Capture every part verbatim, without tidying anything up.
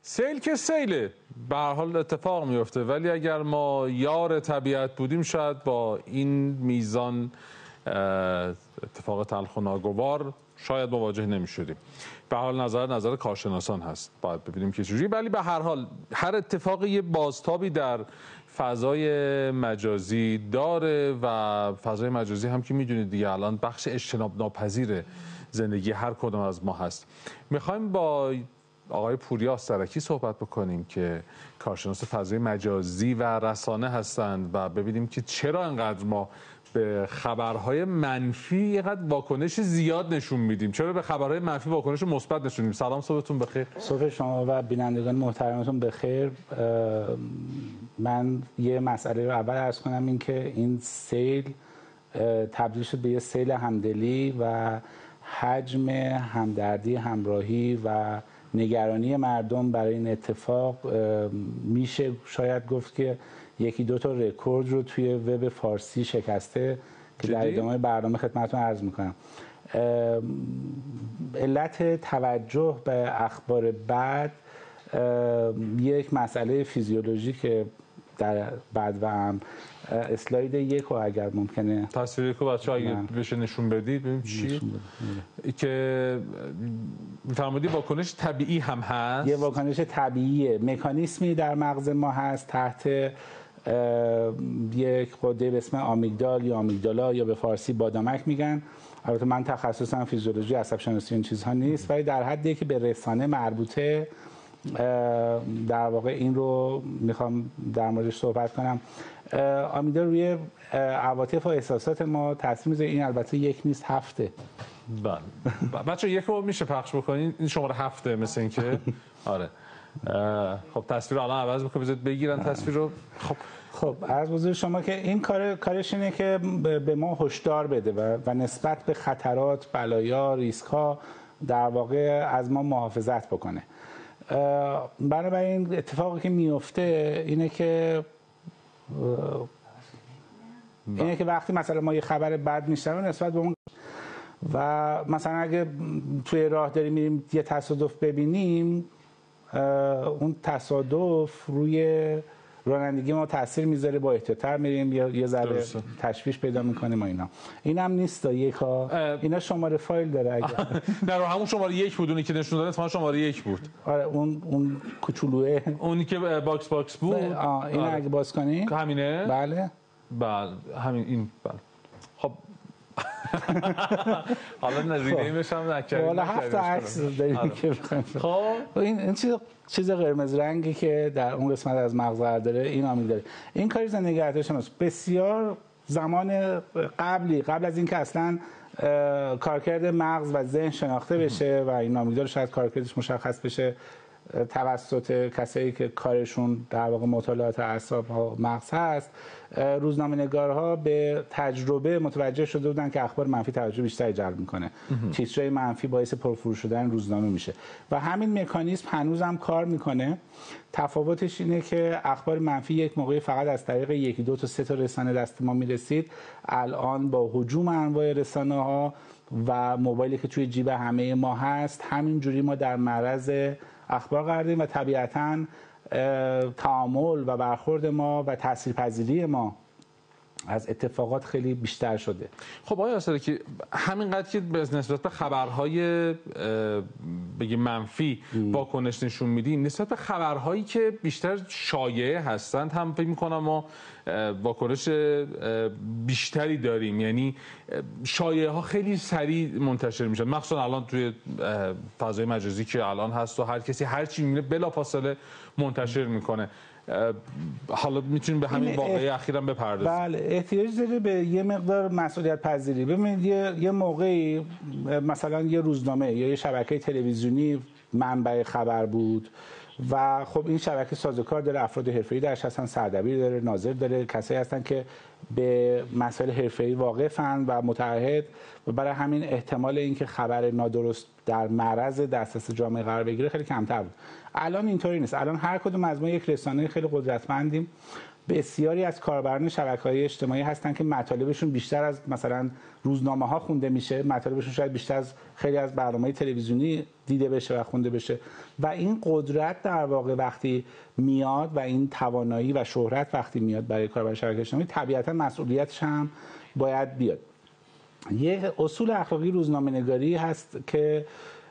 سیل که سیله، به هر حال اتفاق میفته، ولی اگر ما یار طبیعت بودیم شاید با این میزان اتفاق تلخ و ناگوار شاید مواجه نمی‌شدیم. به هر حال نظر نظر کارشناسان هست، باید ببینیم که چجوری، ولی به هر حال هر اتفاقی یه بازتابی در فضای مجازی داره و فضای مجازی هم که میدونید دیگه الان بخش اجتناب ناپذیر زندگی هر کدوم از ما هست. میخوایم با آقای پوریا آسترکی صحبت بکنیم که کارشناس فضای مجازی و رسانه هستند و ببینیم که چرا انقدر ما به خبرهای منفی اینقدر واکنش زیاد نشون میدیم، چرا به خبرهای منفی واکنش مثبت نشون میدیم. سلام، صبحتون بخیر. صبح شما و بینندگان محترمتون بخیر. من یه مسئله رو اول عرض کنم، این که این سیل تبدیل شد به یه سیل همدلی و حجم همدردی، همراهی و نگرانی مردم برای این اتفاق میشه شاید گفت که یکی دو تا رکورد رو توی وب فارسی شکسته که در ادامه برنامه خدمتتون عرض میکنم. علت توجه به اخبار بد یک مسئله فیزیولوژیکه در بد و هم. اسلاید یک رو اگر ممکنه تصویر یک رو بچه اگه بشه نشون بدید ببینیم چی که میفرمودی واکنش طبیعی هم هست. یه واکنش طبیعیه، مکانیسمی در مغز ما هست تحت یک غده به اسم آمیگدال یا آمیگدالا یا به فارسی بادامک میگن. البته من تخصصم فیزیولوژی عصب شناسی این چیزها نیست، ولی در حدی که به رسانه مربوطه در واقع این رو میخوام در موردش صحبت کنم. آمیگدال روی عواطف و احساسات ما تاثیر میذاره. این البته یک نیست، هفته. بله بچه یک رو میشه پخش بکنین، این شماره هفته مثل این که آره. خب تصویر الان عوض میکنه، بذارید بگیرن تصویر رو. خب خب عرض بزرگ شما که این کار کارش اینه که به ما هشدار بده و, و نسبت به خطرات، بلایا، ریسک ها در واقع از ما محافظت بکنه. بنابراین اتفاقی که میفته اینه که اینه که وقتی مثلا ما یه خبر بد میشنویم نسبت به اون و مثلا اگه توی راه داریم میریم یه تصادف ببینیم، اون تصادف روی رانندگی ما تاثیر میذاره، با احتیاط‌تر میریم یا یه ذره تشویش پیدا میکنیم و اینا. اینم نیست یک ها، اینا شماره فایل داره. اگه نه رو همون شماره یک بود، اونی که نشون داد اتفاقا شماره یک بود. آره اون اون کوچولوئه، اونی که باکس باکس بود. آه اینا آره. اگه باز کنی همینه. بله بله همین این. بله خب حالا نزدیکی میشم نکردیم. حالا هفت عکس داریم که بخوایم. خب این این چیز چیز قرمز رنگی که در اون قسمت از مغز قرار داره این آمیگدال. این کاری زندگی نگهداری شماست. بسیار زمان قبلی قبل از اینکه اصلا کارکرد مغز و ذهن شناخته بشه و این آمیگدال شاید کارکردش مشخص بشه توسط کسایی که کارشون در واقع مطالعات اعصاب و مغز هست، روزنامه‌نگارها به تجربه متوجه شده بودن که اخبار منفی توجه بیشتری جلب میکنه. تیترهای منفی باعث پرفروش شدن روزنامه میشه و همین مکانیزم هنوزم کار میکنه. تفاوتش اینه که اخبار منفی یک موقعی فقط از طریق یکی دو تا سه تا رسانه دست ما میرسید. الان با هجوم انواع رسانه ها و موبایلی که توی جیب همه ما هست، همینجوری ما در معرض اخبار قرار داریم و طبیعتاً تعامل و برخورد ما و تاثیرپذیری ما از اتفاقات خیلی بیشتر شده. خب آقای آسترکی، همینقدر که نسبت به خبرهای بگیم منفی واکنش نشون میدیم، نسبت به خبرهایی که بیشتر شایعه هستند هم فکر میکنم ما واکنش بیشتری داریم. یعنی شایعه ها خیلی سریع منتشر میشن، مخصوصا الان توی فضای مجازی که الان هست و هر کسی هر چی میبینه بلافاصله منتشر میکنه. حالا میتونیم به همین واقعه اخیرا بپردازیم. بله، احتیاج داره به یه مقدار مسئولیت پذیری. ببینید یه یه موقعی مثلا یه روزنامه یا یه شبکه تلویزیونی منبع خبر بود و خب این شبکه سازوکار داره، افراد حرفه‌ای درش هستن، سردبیر داره، ناظر داره، کسایی هستن که به مسائل حرفه‌ای واقفن و متعهد و برای همین احتمال اینکه خبر نادرست در معرض دسترس جامعه قرار بگیره خیلی کمتر بود. الان اینطوری نیست. الان هر کدوم از ما یک رسانه خیلی قدرتمندیم بسیاری از کاربران شبکه‌های اجتماعی هستن که مطالبشون بیشتر از مثلا روزنامه‌ها خونده میشه، مطالبشون شاید بیشتر از خیلی از برنامه‌های تلویزیونی دیده بشه و خونده بشه و این قدرت در واقع وقتی میاد و این توانایی و شهرت وقتی میاد برای کاربر شبکه اجتماعی، طبیعتاً مسئولیتش هم باید بیاد. یه اصول اخلاقی روزنامه‌نگاری هست که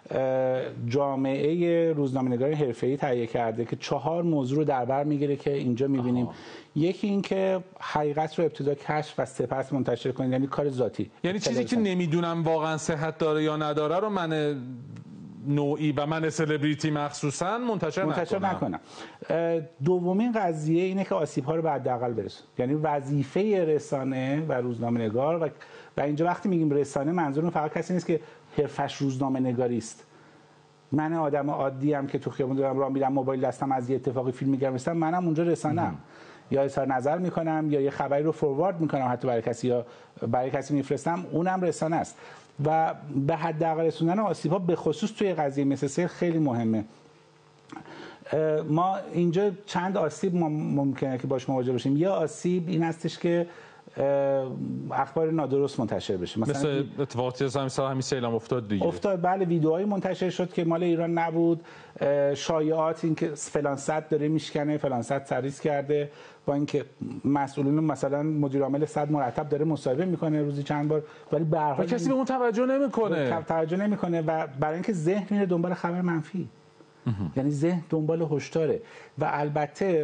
جامعه روزنامه‌نگاری حرفه‌ای تهیه کرده که چهار موضوع رو در بر میگیره که اینجا می‌بینیم. یکی این که حقیقت رو ابتدا کشف و سپس منتشر کنید، یعنی کار ذاتی، یعنی چیزی که نمیدونم واقعا صحت داره یا نداره رو من نوعی و من سلبریتی مخصوصا منتشر, منتشر نکنم. نکنم. دومین قضیه اینه که آسیب‌ها رو به حداقل برسون، یعنی وظیفه رسانه و روزنامه‌نگار و و اینجا وقتی میگیم رسانه منظورم فقط کسی نیست که حرفش روزنامه‌نگاری است. من آدم عادی ام که تو خیابون دارم راه میرم، موبایل دستم، از یه اتفاقی فیلم میگیرم، مثلا منم اونجا رسانه‌ام، یا اظهار نظر میکنم یا یه خبری رو فوروارد میکنم حتی برای کسی یا برای کسی میفرستم، اونم رسانه است و به حداقل رسوندن آسیب‌ها به خصوص توی قضیه مثل سیل خیلی مهمه. ما اینجا چند آسیب ما ممکنه که باش مواجه بشیم. یه آسیب این هستش که اخبار نادرست منتشر بشه، مثلا مثل اتفاقاتی از همین سال همین سیلم افتاد دیگه. افتاد بله، ویدیوهایی منتشر شد که مال ایران نبود، شایعات این که فلان صد داره میشکنه، فلان صد سریز کرده، با اینکه مسئولین مثلا مدیر عامل صد مرتب داره مصاحبه میکنه روزی چند بار، ولی به هر حال کسی به اون توجه نمیکنه توجه نمیکنه و برای اینکه ذهن میره دنبال خبر منفی، یعنی ذهن دنبال هشداره. و البته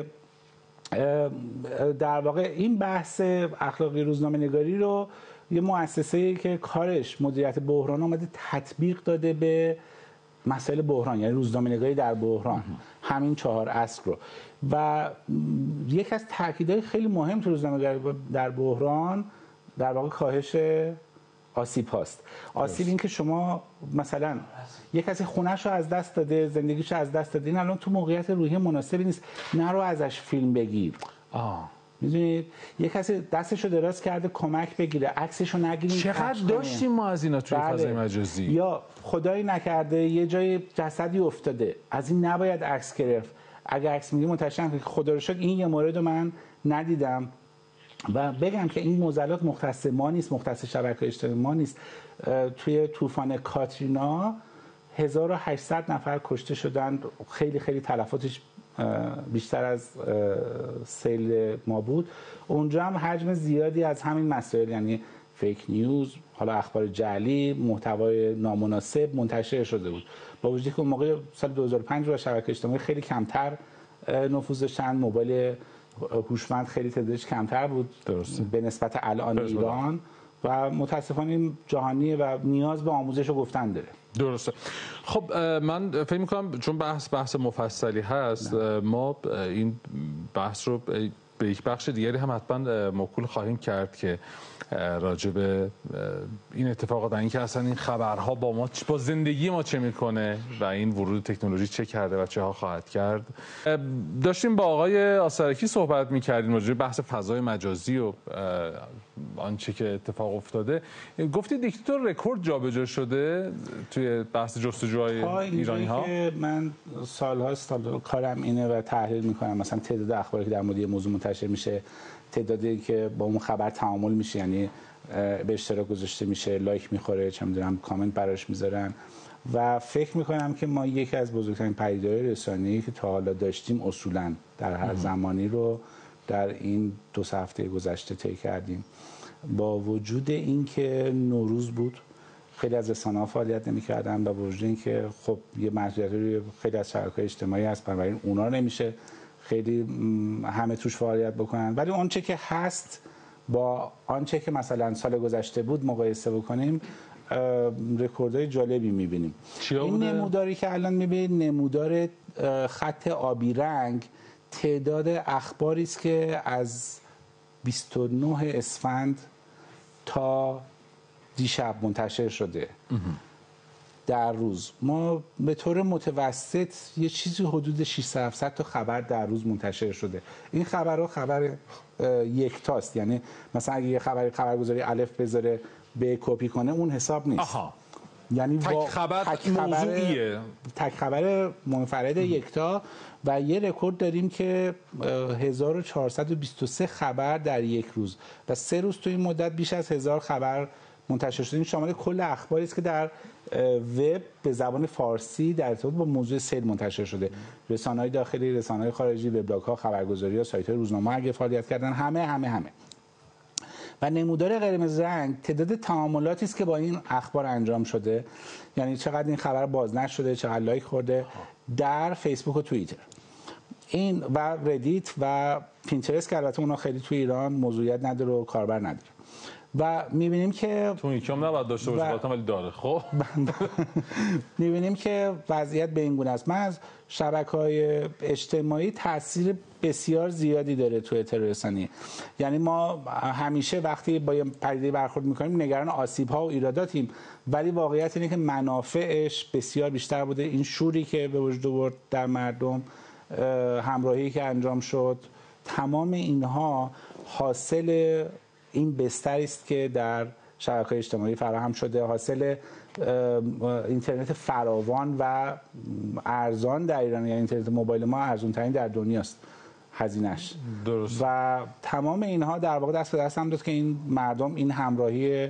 در واقع این بحث اخلاقی روزنامه‌نگاری رو یه مؤسسه‌ای که کارش مدیریت بحران اومده تطبیق داده به مسائل بحران، یعنی روزنامه‌نگاری در بحران، همین چهار اصل رو. و یک از تاکیدهای خیلی مهم تو روزنامه‌نگاری در بحران در واقع کاهش آسیب هاست. آسیب این که شما مثلا یک کسی خونه‌ش رو از دست داده، زندگیش رو از دست داده، این الان تو موقعیت روحی مناسبی نیست، نرو ازش فیلم بگیر. آه میدونید یک کسی دستش رو دراز کرده کمک بگیره، عکسش رو نگیرید. چقدر داشتیم ما از اینا توی فضای مجازی. یا خدایی نکرده یه جای جسدی افتاده، از این نباید عکس گرفت. اگه عکس میگی منتشر کنید. خدا رو شکر این یه مورد رو من ندیدم و بگم که این معضلات مختص ما نیست، مختص شبکه‌های اجتماعی ما نیست. توی طوفان کاترینا هزار و هشتصد نفر کشته شدن، خیلی خیلی تلفاتش بیشتر از سیل ما بود. اونجا هم حجم زیادی از همین مسائل، یعنی فیک نیوز، حالا اخبار جعلی، محتوای نامناسب منتشر شده بود. با وجودی که اون موقع سال دو هزار و پنج و شبکه اجتماعی خیلی کمتر نفوذ داشتن، موبایل هوشمند خیلی تعدادش کمتر بود درسته به نسبت الان ایران و متاسفانه این جهانیه و نیاز به آموزش و گفتن داره. درسته. خب من فکر می‌کنم چون بحث بحث مفصلی هست نه. ما این بحث رو به یک بخش دیگری هم حتما موکول خواهیم کرد که راجع به این اتفاقات و اینکه اصلا این خبرها با ما با زندگی ما چه میکنه و این ورود تکنولوژی چه کرده و چه ها خواهد کرد. داشتیم با آقای آسرکی صحبت میکردیم راجع به بحث فضای مجازی و آنچه که اتفاق افتاده. گفتید دیکتاتور رکورد جابجا شده توی بحث جستجوهای ایرانی ها. من سال‌هاست کارم اینه و تحلیل میکنم مثلا تعداد اخباری که در مورد موضوع منتشر میشه، تعدادی که با اون خبر تعامل میشه، یعنی به اشتراک گذاشته میشه، لایک میخوره، چه میدونم کامنت براش میذارن و فکر میکنم که ما یکی از بزرگترین پدیده‌های رسانه‌ای که تا حالا داشتیم اصولاً در هر زمانی رو در این دو سه هفته گذشته طی کردیم. با وجود اینکه نوروز بود خیلی از رسانه‌ها فعالیت نمی‌کردن، با وجود اینکه خب یه محدودیتی خیلی از شبکه‌های اجتماعی هست، بنابراین اونا نمیشه خیلی همه توش فعالیت بکنن، ولی آنچه که هست با آنچه که مثلا سال گذشته بود مقایسه بکنیم رکوردهای جالبی می‌بینیم. این نموداری که الان می‌بینید نمودار خط آبی رنگ تعداد اخباری است که از بیست و نه اسفند تا دیشب منتشر شده در روز. ما به طور متوسط یه چیزی حدود ششصد هفتصد تا خبر در روز منتشر شده. این خبرها خبر یکتاست، یعنی مثلا اگه یه خبری خبرگزاری الف بذاره به کپی کنه اون حساب نیست. آها. یعنی تک خبر تک موضوعیه، تک خبر منفرد یکتا و یه رکورد داریم که هزار و چهارصد و بیست و سه خبر در یک روز و سه روز تو این مدت بیش از هزار خبر منتشر شده. این شامل کل اخباری است که در وب به زبان فارسی در ارتباط با موضوع سیل منتشر شده. رسانه‌های داخلی، رسانه‌های خارجی، وبلاگ‌ها، خبرگزاری‌ها، سایت‌های روزنامه اگه فعالیت کردن، همه همه همه. و نمودار قرمز رنگ تعداد تعاملاتی است که با این اخبار انجام شده، یعنی چقدر این خبر بازنشر شده، چقدر لایک خورده در فیسبوک و توییتر. این و ردیت و پینترست که البته اونا خیلی تو ایران موضوعیت نداره و کاربر نداره. و می‌بینیم که تو این کم نباید داشته باشه و... ولی داره. خب می‌بینیم که وضعیت به این گونه است. من از شبکه‌های اجتماعی تاثیر بسیار زیادی داره تو اطلاع رسانی. یعنی ما همیشه وقتی با یه پدیده برخورد می‌کنیم نگران آسیب‌ها و ایراداتیم، ولی واقعیت اینه که منافعش بسیار بیشتر بوده. این شوری که به وجود آورد در مردم، همراهی که انجام شد، تمام اینها حاصل این بستری است که در شبکه‌های اجتماعی فراهم شده، حاصل اینترنت فراوان و ارزان در ایران. یعنی اینترنت موبایل ما ارزان ترین در دنیاست هزینه‌اش. درست. و تمام اینها در واقع دست به دست هم داد که این مردم این همراهی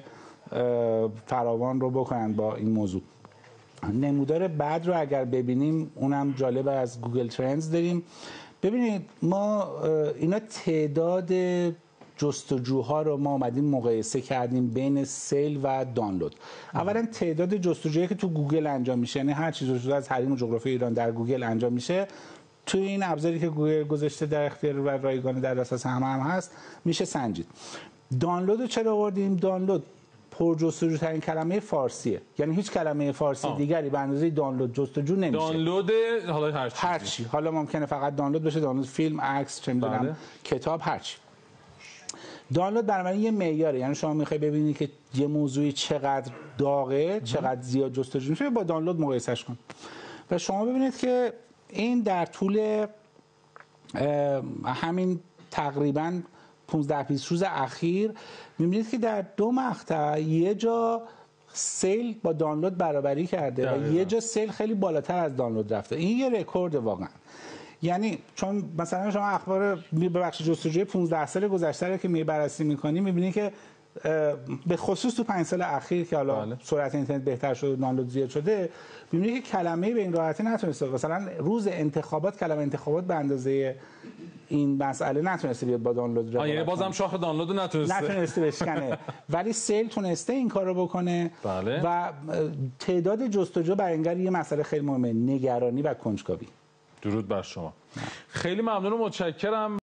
فراوان رو بکنن با این موضوع. نمودار بعد رو اگر ببینیم اونم جالب، از گوگل ترندز داریم. ببینید ما اینا تعداد جستجوها رو ما اومدیم مقایسه کردیم بین سیل و دانلود. اولا تعداد جستجویی که تو گوگل انجام میشه، یعنی هر چیزی جستجو از حریم و جغرافی ایران در گوگل انجام میشه، توی این ابزاری که گوگل گذاشته در اختیار و رایگان در دسترس همه هم هست میشه سنجید. دانلود رو چرا آوردیم؟ دانلود پرجستجوترین کلمه فارسیه، یعنی هیچ کلمه فارسی آه. دیگری به اندازه دانلود جستجو نمیشه. دانلود حالا هر چیزی، هر چی، حالا ممکنه فقط دانلود بشه، دانلود فیلم، عکس، چه میدونم بله. کتاب، هر چی. دانلود بنابراین یه معیاره، یعنی شما میخوای ببینی که یه موضوعی چقدر داغه، چقدر زیاد جستجو میشه، با دانلود مقایسهش کن و شما ببینید که این در طول همین تقریباً پانزده بیست روز اخیر می‌بینید که در دو مقطع یه جا سیل با دانلود برابری کرده و یه جا سیل خیلی بالاتر از دانلود رفته. این یه رکورد واقعا. یعنی چون مثلا شما اخبار به بخش جستجوی پانزده سال گذشته رو که می بررسی می‌کنی می‌بینی که به خصوص تو پنج سال اخیر که حالا بله. سرعت اینترنت بهتر شده و دانلود زیاد شده، می‌بینی که کلمه‌ای به این راحتی نتونسته، مثلا روز انتخابات کلمه انتخابات به اندازه این مسئله نتونسته بیاد با دانلود رو. یعنی بازم شاخ دانلود نتونسته نتونسته بشکنه ولی سیل تونسته این کارو بکنه. بله. و تعداد جستجو برای انگار یه مسئله خیلی مهمه، نگرانی و کنجکاوی. درود بر شما. خیلی ممنون و متشکرم.